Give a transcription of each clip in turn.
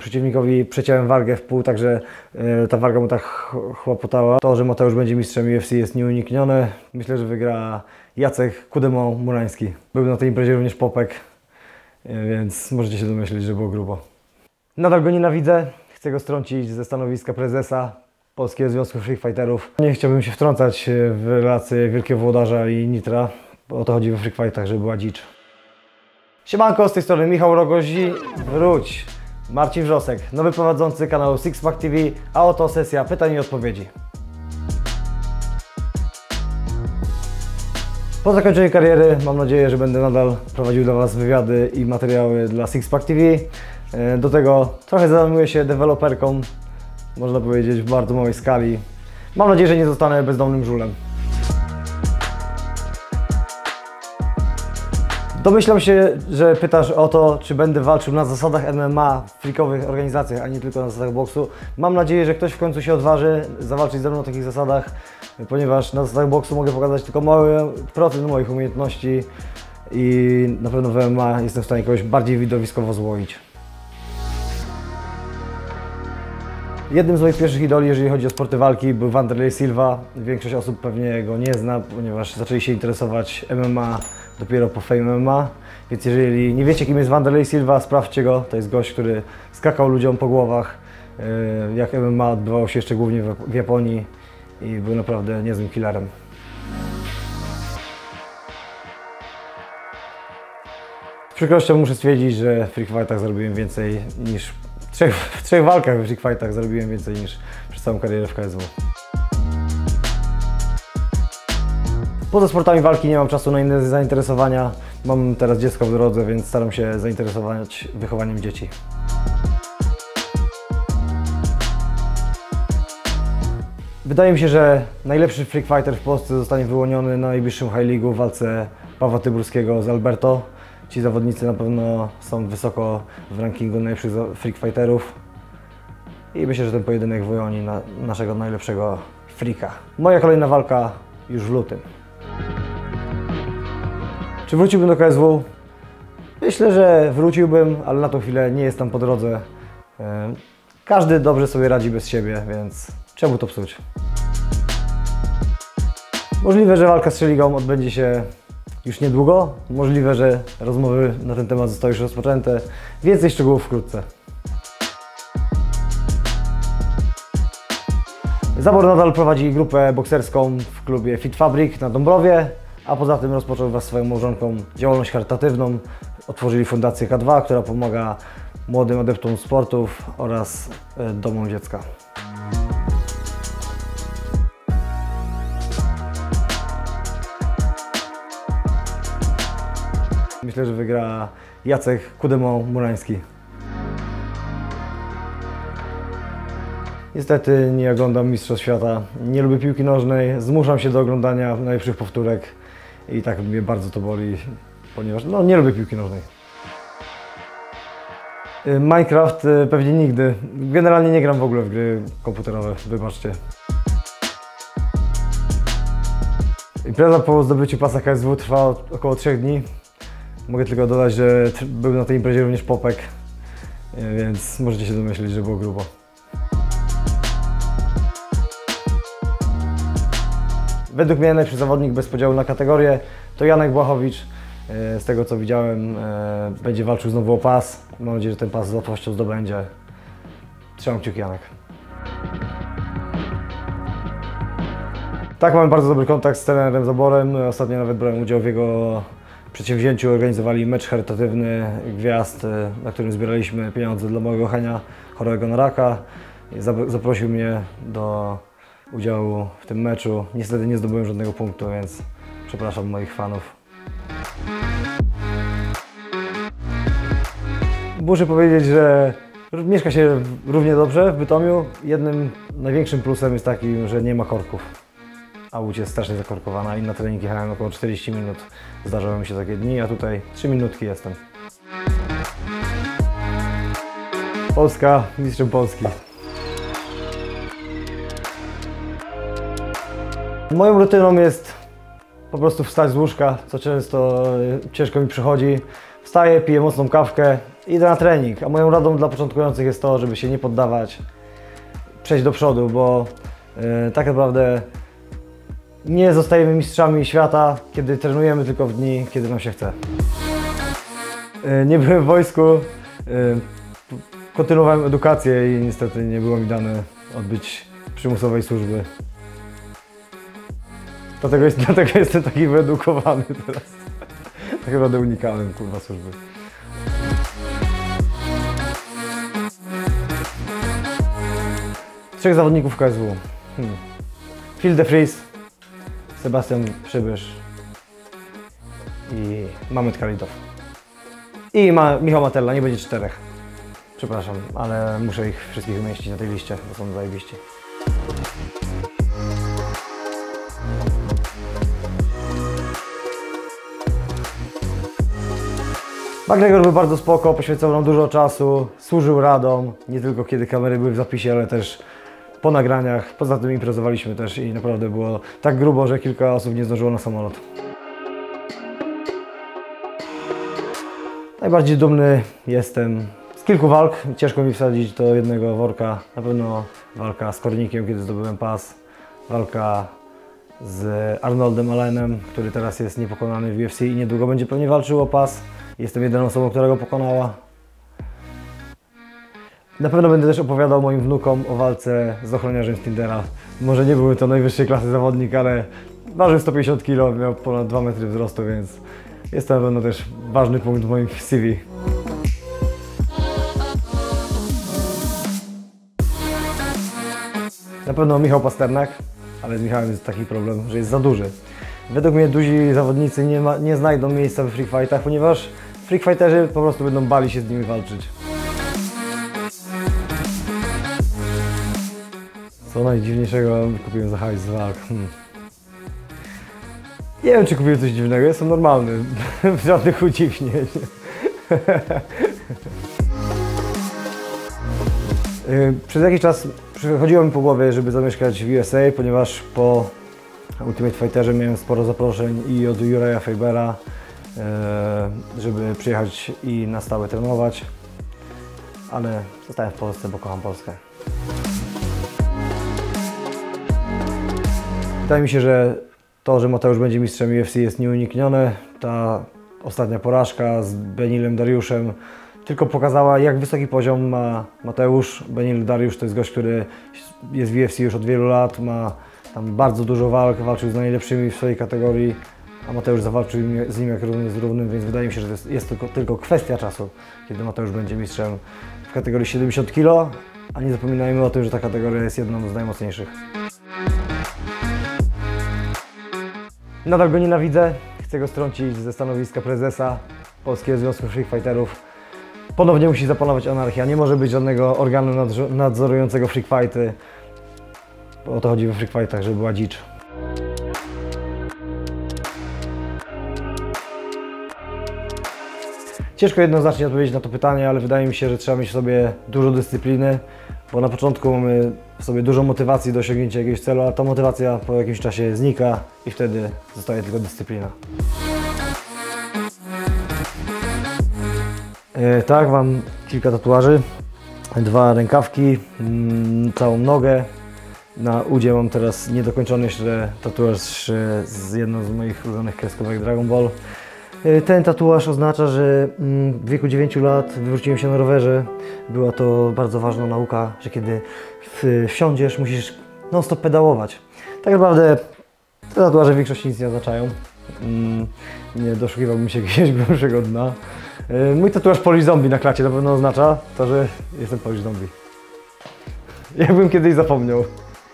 Przeciwnikowi przeciąłem wargę w pół, także ta warga mu tak chłopotała. To, że Mateusz będzie mistrzem UFC, jest nieuniknione. Myślę, że wygra Jacek Kudemo-Murański. Był na tej imprezie również Popek, więc możecie się domyślić, że było grubo. Nadal go nienawidzę. Chcę go strącić ze stanowiska prezesa Polskiego Związku Freak Fighterów. Nie chciałbym się wtrącać w relacje Wielkiego Włodarza i Nitra. O to chodzi we Freak Fightach, żeby była dzicz. Siemanko, z tej strony Michał Rogozi. Wróć! Marcin Wrzosek, nowy prowadzący kanału Sixpack TV, a oto sesja pytań i odpowiedzi. Po zakończeniu kariery mam nadzieję, że będę nadal prowadził dla Was wywiady i materiały dla Sixpack TV. Do tego trochę zajmuję się deweloperką, można powiedzieć w bardzo małej skali. Mam nadzieję, że nie zostanę bezdomnym żulem. Domyślam się, że pytasz o to, czy będę walczył na zasadach MMA w freakowych organizacjach, a nie tylko na zasadach boksu. Mam nadzieję, że ktoś w końcu się odważy zawalczyć ze mną na takich zasadach, ponieważ na zasadach boksu mogę pokazać tylko mały procent moich umiejętności i na pewno w MMA jestem w stanie kogoś bardziej widowiskowo złoić. Jednym z moich pierwszych idoli, jeżeli chodzi o sporty walki, był Wanderlei Silva. Większość osób pewnie go nie zna, ponieważ zaczęli się interesować MMA dopiero po Fame MMA. Więc jeżeli nie wiecie, kim jest Wanderlei Silva, sprawdźcie go. To jest gość, który skakał ludziom po głowach, jak MMA odbywało się jeszcze głównie w Japonii i był naprawdę niezłym killerem. Z przykrością muszę stwierdzić, że w Freak Fightach zarobiłem więcej niż w trzech walkach w Freak Fightach zarobiłem więcej niż przez całą karierę w KSW. Poza sportami walki nie mam czasu na inne zainteresowania. Mam teraz dziecko w drodze, więc staram się zainteresować wychowaniem dzieci. Wydaje mi się, że najlepszy Freak Fighter w Polsce zostanie wyłoniony na najbliższym High League'u w walce Pawła Tyburskiego z Alberto. Ci zawodnicy na pewno są wysoko w rankingu najlepszych Freak Fighterów i myślę, że ten pojedynek wyłoni naszego najlepszego freaka. Moja kolejna walka już w lutym. Czy wróciłbym do KSW? Myślę, że wróciłbym, ale na tą chwilę nie jest tam po drodze. Każdy dobrze sobie radzi bez siebie, więc czemu to psuć? Możliwe, że walka z Szeligą odbędzie się już niedługo. Możliwe, że rozmowy na ten temat zostały już rozpoczęte. Więcej szczegółów wkrótce. Zabor nadal prowadzi grupę bokserską w klubie Fit Fabric na Dąbrowie, a poza tym rozpoczął wraz z swoją małżonką działalność charytatywną. Otworzyli Fundację K2, która pomaga młodym adeptom sportów oraz domom dziecka. Myślę, że wygra Jacek Kudemo-Murański. Niestety nie oglądam Mistrzostw Świata, nie lubię piłki nożnej, zmuszam się do oglądania najlepszych powtórek i tak mnie bardzo to boli, ponieważ nie lubię piłki nożnej. Minecraft pewnie nigdy. Generalnie nie gram w ogóle w gry komputerowe, wybaczcie. Impreza po zdobyciu pasa KSW trwała około 3 dni. Mogę tylko dodać, że był na tej imprezie również Popek, więc możecie się domyślić, że było grubo. Według mnie najlepszy zawodnik bez podziału na kategorie to Janek Błachowicz. Z tego co widziałem, będzie walczył znowu o pas. Mam nadzieję, że ten pas z łatwością zdobędzie. Trzymam kciuki, Janek. Tak, mamy bardzo dobry kontakt z trenerem Zaborem. Ostatnio nawet brałem udział w jego przedsięwzięciu. Organizowali mecz charytatywny gwiazd, na którym zbieraliśmy pieniądze dla mojego Henia, chorego na raka. Zaprosił mnie do udziału w tym meczu. Niestety nie zdobyłem żadnego punktu, więc przepraszam moich fanów. Muszę powiedzieć, że mieszka się równie dobrze w Bytomiu. Jednym największym plusem jest taki, że nie ma korków. A łódź jest strasznie zakorkowana i na trening jechałem około 40 minut. Zdarzały mi się takie dni, a tutaj 3 minutki jestem. Polska, mistrzem Polski. Moją rutyną jest po prostu wstać z łóżka, co często ciężko mi przychodzi. Wstaję, piję mocną kawkę i idę na trening. A moją radą dla początkujących jest to, żeby się nie poddawać, przejść do przodu, bo tak naprawdę nie zostajemy mistrzami świata, kiedy trenujemy, tylko w dni, kiedy nam się chce. Nie byłem w wojsku, kontynuowałem edukację i niestety nie było mi dane odbyć przymusowej służby. Dlatego jestem taki wyedukowany teraz. Tak naprawdę unikałem, kurwa, służby. Trzech zawodników KSW. Phil de Vries, Sebastian Przybysz i Mamet Khalidow. I Michał Matella, nie będzie czterech. Przepraszam, ale muszę ich wszystkich umieścić na tej liście, bo są zajebiści. McGregor był bardzo spoko, poświęcał nam dużo czasu, służył radą, nie tylko kiedy kamery były w zapisie, ale też po nagraniach. Poza tym imprezowaliśmy też i naprawdę było tak grubo, że kilka osób nie zdążyło na samolot. Najbardziej dumny jestem z kilku walk. Ciężko mi wsadzić do jednego worka. Na pewno walka z Kornikiem, kiedy zdobyłem pas. Walka z Arnoldem Allenem, który teraz jest niepokonany w UFC i niedługo będzie pewnie walczył o pas. Jestem jedyną osobą, która go pokonała. Na pewno będę też opowiadał moim wnukom o walce z ochroniarzem z Tindera. Może nie były to najwyższej klasy zawodnik, ale ważył 150 kg, miał ponad 2 metry wzrostu, więc jest to na pewno też ważny punkt w moim CV. Na pewno Michał Pasternak, ale z Michałem jest taki problem, że jest za duży. Według mnie duzi zawodnicy nie znajdą miejsca w freak fightach, ponieważ freak fighterzy po prostu będą bali się z nimi walczyć. Co najdziwniejszego kupiłem za hajs z walk? Nie wiem, czy kupiłem coś dziwnego, jestem normalny, żadnych udziwnień. Przez jakiś czas przychodziło mi po głowie, żeby zamieszkać w USA, ponieważ po Ultimate Fighterze miałem sporo zaproszeń i od Uriah Fabera, żeby przyjechać i na stałe trenować, ale zostałem w Polsce, bo kocham Polskę. Wydaje mi się, że to, że Mateusz będzie mistrzem UFC, jest nieuniknione. Ta ostatnia porażka z Benilem Dariuszem tylko pokazała, jak wysoki poziom ma Mateusz. Benil Dariusz to jest gość, który jest w UFC już od wielu lat, ma tam bardzo dużo walk, walczył z najlepszymi w swojej kategorii, a Mateusz zawalczył z nim jak równy z równym, więc wydaje mi się, że to jest tylko kwestia czasu, kiedy Mateusz będzie mistrzem w kategorii 70 kg, a nie zapominajmy o tym, że ta kategoria jest jedną z najmocniejszych. Nadal go nienawidzę, chcę go strącić ze stanowiska prezesa Polskiego Związku Freak Fighterów. Ponownie musi zapanować anarchia, nie może być żadnego organu nadzorującego freak fighty. O to chodzi we freak fightach, żeby była dzicz. Ciężko jednoznacznie odpowiedzieć na to pytanie, ale wydaje mi się, że trzeba mieć w sobie dużo dyscypliny, bo na początku mamy w sobie dużo motywacji do osiągnięcia jakiegoś celu, a ta motywacja po jakimś czasie znika i wtedy zostaje tylko dyscyplina. Tak, mam kilka tatuaży, 2 rękawki, całą nogę. Na udzie mam teraz niedokończony jeszcze tatuaż z jedną z moich ulubionych kreskówek Dragon Ball. Ten tatuaż oznacza, że w wieku 9 lat wywróciłem się na rowerze. Była to bardzo ważna nauka, że kiedy wsiądziesz, musisz non-stop pedałować. Tak naprawdę te tatuaże w większości nic nie oznaczają. Nie doszukiwałbym się jakiegoś głębszego dna. Mój tatuaż Polish Zombie na klacie na pewno oznacza to, że jestem Polish Zombie. Jakbym kiedyś zapomniał.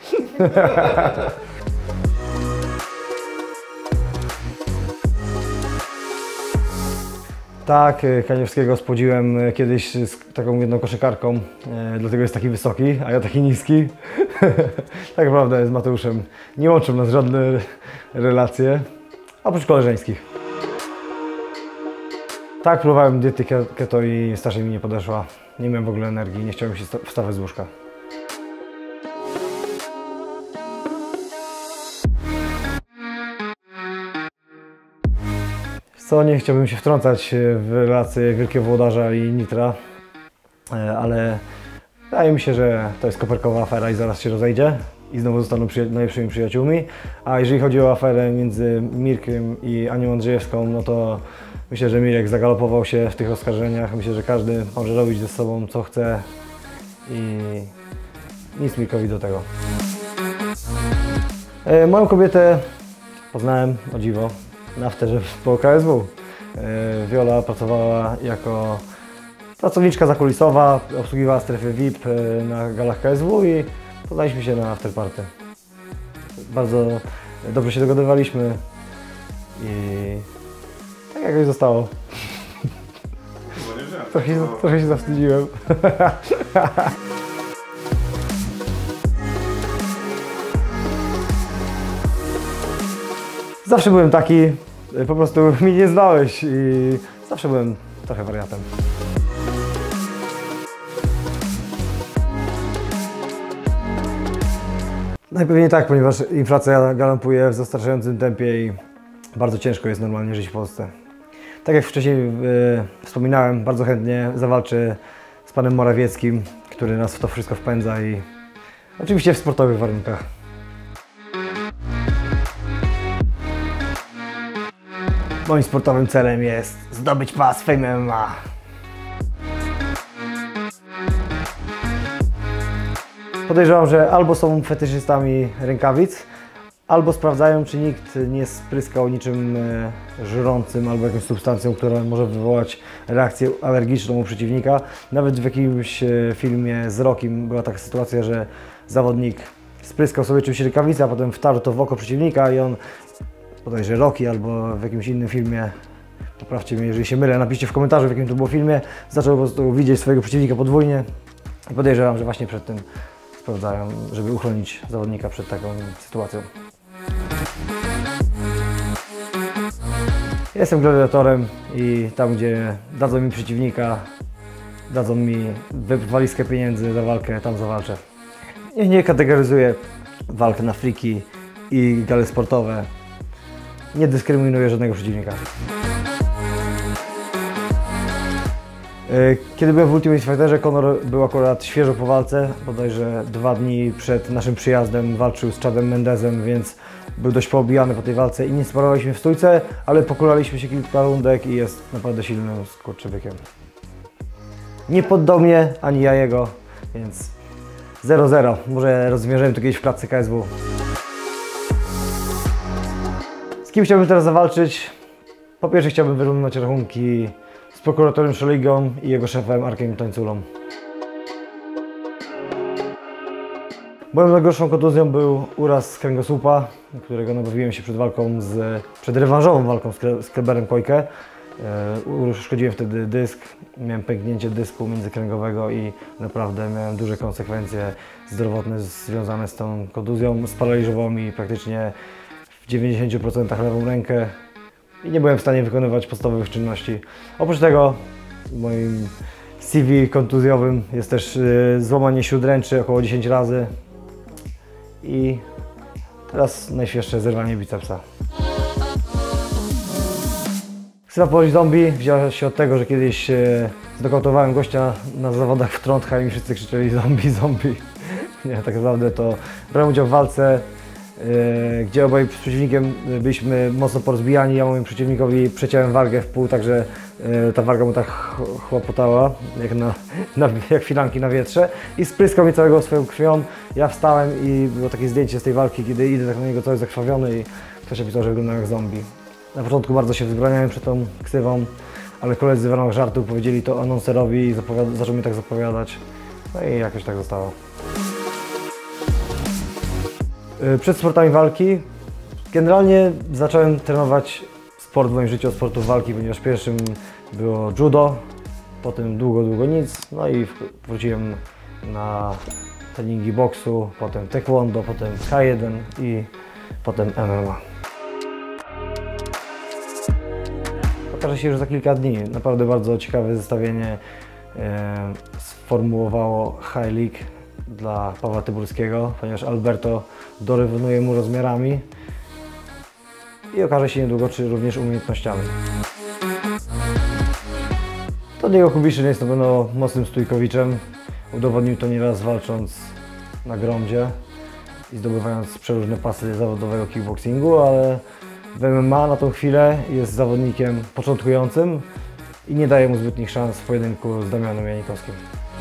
Tak, Kaniewskiego spłodziłem kiedyś z taką jedną koszykarką, dlatego jest taki wysoki, a ja taki niski. Tak prawda jest z Mateuszem. Nie łączą nas żadne relacje, oprócz koleżeńskich. Tak, próbowałem diety keto i strasznie mi nie podeszła. Nie miałem w ogóle energii, nie chciałem się wstawać z łóżka. co, nie chciałbym się wtrącać w relacje Wielkiego Włodarza i Nitra, ale wydaje mi się, że to jest koperkowa afera i zaraz się rozejdzie i znowu zostaną najlepszymi przyjaciółmi. A jeżeli chodzi o aferę między Mirkiem i Anią Andrzejewską, no to myślę, że Mirek zagalopował się w tych oskarżeniach. Myślę, że każdy może robić ze sobą co chce i nic Mirkowi do tego. Moją kobietę poznałem, o dziwo, na afterze po KSW. Wiola pracowała jako pracowniczka zakulisowa, obsługiwała strefy VIP na galach KSW i poznaliśmy się na afterparty. Bardzo dobrze się dogadywaliśmy i tak jakoś zostało. Trochę się zawstydziłem. Zawsze byłem taki, po prostu mnie nie znałeś i zawsze byłem trochę wariatem. Najpewniej tak, ponieważ inflacja galopuje w zastraszającym tempie i bardzo ciężko jest normalnie żyć w Polsce. Tak jak wcześniej wspominałem, bardzo chętnie zawalczę z panem Morawieckim, który nas w to wszystko wpędza i oczywiście w sportowych warunkach. Moim sportowym celem jest zdobyć pas Fame MMA. Podejrzewam, że albo są fetyszystami rękawic, albo sprawdzają, czy nikt nie spryskał niczym żrącym albo jakąś substancją, która może wywołać reakcję alergiczną u przeciwnika. Nawet w jakimś filmie z Rockiem była taka sytuacja, że zawodnik spryskał sobie czymś rękawicę, a potem wtarł to w oko przeciwnika i on, bodajże Rocky albo w jakimś innym filmie, poprawcie mnie, jeżeli się mylę, napiszcie w komentarzu, w jakim to było filmie, zaczął po prostu widzieć swojego przeciwnika podwójnie i podejrzewam, że właśnie przed tym sprawdzają, żeby uchronić zawodnika przed taką sytuacją. Jestem gladiatorem i tam, gdzie dadzą mi przeciwnika, dadzą mi walizkę pieniędzy za walkę, tam zawalczę. Nie kategoryzuję walk na friki i gale sportowe. Nie dyskryminuję żadnego przeciwnika. Kiedy byłem w Ultimate Fighterze, Conor był akurat świeżo po walce, bodajże 2 dni przed naszym przyjazdem walczył z Chadem Mendezem, więc był dość poobijany po tej walce i nie sparowaliśmy w stójce, ale pokulaliśmy się kilka rundek i jest naprawdę silnym skurczybykiem. Nie poddał mnie, ani ja jego, więc 0-0. Może rozmierzymy to kiedyś w klatce KSW. Z kim chciałbym teraz zawalczyć? Po pierwsze chciałbym wyrównać rachunki z prokuratorem Szoligą i jego szefem Arkiem Tańculą. Moją najgorszą kontuzją był uraz z kręgosłupa, którego nabawiłem się przed rewanżową walką z Kleberem Kojkę. Uszkodziłem wtedy dysk, miałem pęknięcie dysku międzykręgowego i naprawdę miałem duże konsekwencje zdrowotne związane z tą kontuzją. Sparaliżowało mi praktycznie w 90% lewą rękę i nie byłem w stanie wykonywać podstawowych czynności. Oprócz tego w moim CV kontuzjowym jest też złamanie śródręczy około 10 razy i teraz najświeższe zerwanie bicepsa. Ksywa Polish Zombie wzięła się od tego, że kiedyś znokautowałem gościa na zawodach w Trondheim i wszyscy krzyczeli zombie, zombie. Nie, tak naprawdę to brałem udział w walce, gdzie obaj z przeciwnikiem byliśmy mocno porozbijani. Ja mojemu przeciwnikowi przeciąłem wargę w pół, także ta warga mu tak chłopotała, jak filanki na wietrze i spryskał mnie całego swoją krwią. Ja wstałem i było takie zdjęcie z tej walki, kiedy idę tak na niego cały zakrwawiony i ktoś napisał, że wyglądał jak zombie. Na początku bardzo się wzbraniałem przed tą ksywą, ale koledzy w ramach żartu powiedzieli to anonserowi i zaczął mnie tak zapowiadać. No i jakoś tak zostało. Przed sportami walki generalnie zacząłem trenować sport w moim życiu od sportów walki, ponieważ pierwszym było judo, potem długo nic, no i wróciłem na treningi boksu, potem taekwondo, potem K1 i potem MMA. Pokaże się już za kilka dni. Naprawdę bardzo ciekawe zestawienie sformułowało High League dla Pawła Tyburskiego, ponieważ Alberto dorównuje mu rozmiarami i okaże się niedługo, czy również umiejętnościami. To Diego Kubiszyn jest na pewno mocnym stójkowiczem. Udowodnił to nieraz walcząc na Gromdzie i zdobywając przeróżne pasy zawodowego kickboxingu, ale w MMA na tą chwilę jest zawodnikiem początkującym i nie daje mu zbytnich szans w pojedynku z Damianem Janikowskim.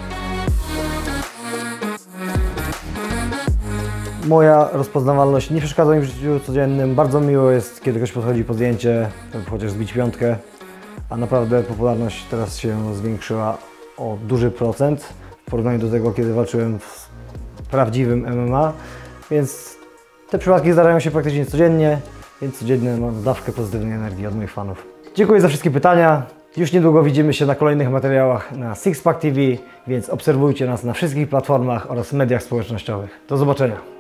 Moja rozpoznawalność nie przeszkadza mi w życiu codziennym. Bardzo miło jest, kiedy ktoś podchodzi po zdjęcie, chociaż zbić piątkę, a naprawdę popularność teraz się zwiększyła o duży procent w porównaniu do tego, kiedy walczyłem w prawdziwym MMA, więc te przypadki zdarzają się praktycznie codziennie, więc codziennie mam dawkę pozytywnej energii od moich fanów. Dziękuję za wszystkie pytania. Już niedługo widzimy się na kolejnych materiałach na Sixpack TV, więc obserwujcie nas na wszystkich platformach oraz mediach społecznościowych. Do zobaczenia.